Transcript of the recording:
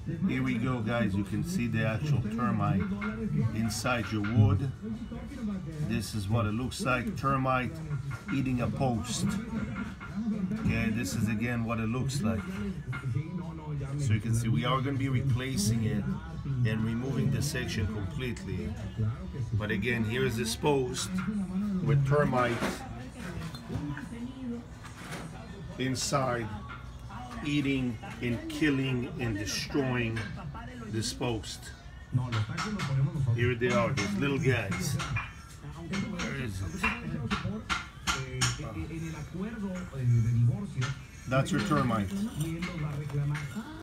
Here we go, guys. You can see the actual termite inside your wood. This is what it looks like. Termite eating a post. Okay, this is again what it looks like. So you can see we are going to be replacing it and removing the section completely. But again, here's this post with termites inside, eating and killing and destroying this post. Here they are, these little guys. Where is it? That's your termite.